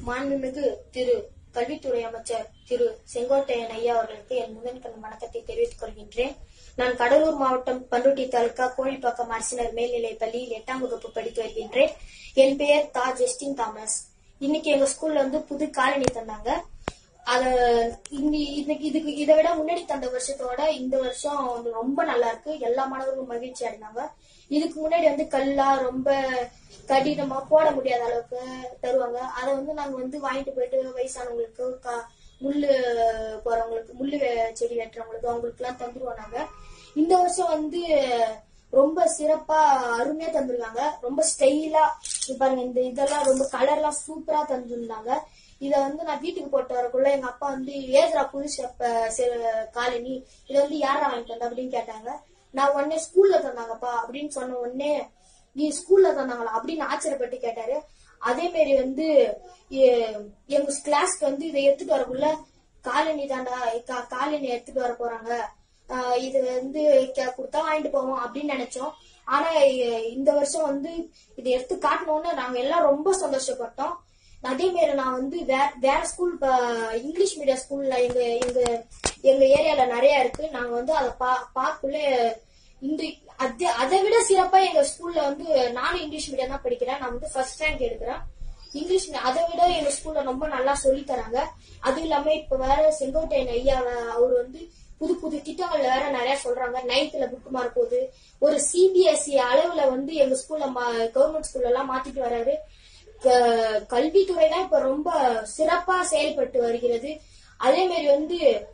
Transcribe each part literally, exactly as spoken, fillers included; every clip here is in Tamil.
மாண்புமிகு திரு கல்வித்துறை அமைச்சர் திரு செங்கோட்டையன் ஐயா அவர்களுக்கு என் முதன்கண் வணக்கத்தை தெரிவித்துக் கொள்கின்றேன். நான் கடலூர் மாவட்டம் பண்ருட்டி தாலுகா கோழிப்பாக்கம் அரசினர் மேல்நிலைப் பள்ளியில் எட்டாம் வகுப்பு படித்து வருகின்றேன். என் பெயர் தா ஜஸ்டின் தாமஸ். இன்னைக்கு எங்க ஸ்கூல்ல வந்து புது காலனி தந்தாங்க. அத இதுக்கு இதை விட முன்னாடி தந்த வருஷத்தோட இந்த வருஷம் ரொம்ப நல்லா இருக்கு. எல்லா மாணவர்களும் மகிழ்ச்சி அடைந்தாங்க. இதுக்கு முன்னாடி வந்து கல்லா ரொம்ப கடினமா போட முடியாத அளவுக்கு தருவாங்க. அதை வந்து நாங்க வந்து வாங்கிட்டு போயிட்டு வயசானவங்களுக்கு, முள்ளு போறவங்களுக்கு, முள்ளு செடி வெட்டுறவங்களுக்கு அவங்களுக்கு எல்லாம் தந்துருவோம் நாங்க. இந்த வருஷம் வந்து ரொம்ப சிறப்பா அருமையா தந்துருக்காங்க. ரொம்ப ஸ்டைலா பாருங்க, இந்த இதெல்லாம் ரொம்ப கலர்லாம் சூப்பரா தந்துருந்தாங்க. இத வந்து நான் வீட்டுக்கு போட்டு வரக்குள்ள எங்க அப்பா வந்து ஏதுரா புதுசு காலனி இத வந்து யாரா வாங்கிட்டு வந்த அப்படின்னு கேட்டாங்க. நான் உடனே ஸ்கூல்ல தந்தாங்கப்பா அப்படின்னு சொன்ன உடனே நீ ஸ்கூல்ல தந்தாங்களா அப்படின்னு ஆச்சரியப்பட்டு கேட்டாரு. அதே மாதிரி வந்து எங்க கிளாஸ்க்கு வந்து இதை எடுத்துட்டு வரக்குள்ள காலனி தாண்டா காலனி எடுத்துட்டு வர போறாங்க, இது வந்து கொடுத்தா வாங்கிட்டு போவோம் அப்படின்னு நினைச்சோம். ஆனா இந்த வருஷம் வந்து இதை எடுத்து காட்டணும்னு நாங்க எல்லாம் ரொம்ப சந்தோஷப்பட்டோம். அதே மாதிரி நான் வந்து வேற வேற ஸ்கூல் இங்கிலீஷ் மீடியம் ஸ்கூல்ல எங்க எங்க எங்க ஏரியால நிறைய இருக்கு. நாங்க வந்து அதை பா பார்க்குள்ள இந்த அதை விட சிறப்பா எங்க ஸ்கூல்ல வந்து நானும் இங்கிலீஷ் மீடியம் தான் படிக்கிறேன். நான் வந்து ஃபர்ஸ்ட் ரேங்க் எடுக்கிறேன் இங்கிலீஷ். அதை விட எங்க ஸ்கூல்ல ரொம்ப நல்லா சொல்லி தராங்க. அதுவும் இல்லாம இப்ப வேற செங்கோட்டையன் ஐயா அவர் வந்து புது புது திட்டங்கள்ல வேற நிறைய சொல்றாங்க. நைன்த்ல புக் மார்க் போகுது. ஒரு சிபிஎஸ்இ அளவுல வந்து எங்க ஸ்கூல்ல கவர்மெண்ட் ஸ்கூல்ல எல்லாம் மாத்திட்டு வர்றாரு. கல்வித்துறை தான் இப்ப ரொம்ப சிறப்பா செயல்பட்டு வருகிறது. அதே மாதிரி வந்து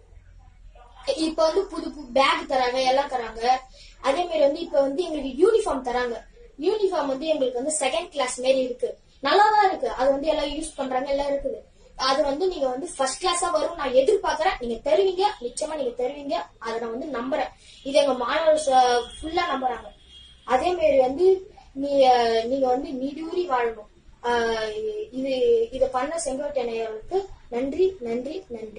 இப்ப வந்து புது புது பேக் தராங்க, எல்லாம் தராங்க. அதே மாதிரி வந்து இப்ப வந்து எங்களுக்கு யூனிஃபார்ம் தராங்க. யூனிஃபார்ம் வந்து எங்களுக்கு வந்து செகண்ட் கிளாஸ் மாதிரி இருக்கு. நல்லாதான் இருக்கு. அது வந்து எல்லாம் யூஸ் பண்றாங்க, எல்லாம் இருக்குது. அது வந்து நீங்க வந்து ஃபர்ஸ்ட் கிளாஸா வரும் நான் எதிர்பார்க்கறேன். நீங்க தருவீங்க, நிச்சயமா நீங்க தருவீங்க. அதை நான் வந்து நம்புறேன். இது எங்க மாணவர்கள் ஃபுல்லா நம்புறாங்க. அதே மாதிரி வந்து நீ நீங்க வந்து நீடூரி வாழணும். இது இதை பண்ண செங்கோட்டையன் அவர்களுக்கு நன்றி நன்றி நன்றி.